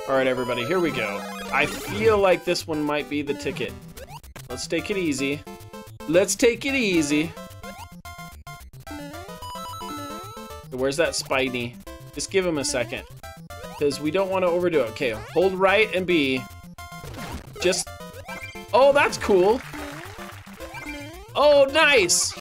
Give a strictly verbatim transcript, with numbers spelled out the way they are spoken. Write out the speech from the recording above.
All right, everybody, here we go. I feel like this one might be the ticket. Let's take it easy. Let's take it easy. Where's that Spidey? Just give him a second, because we don't want to overdo it. Okay, hold right and B. Just, oh, that's cool. Oh, nice.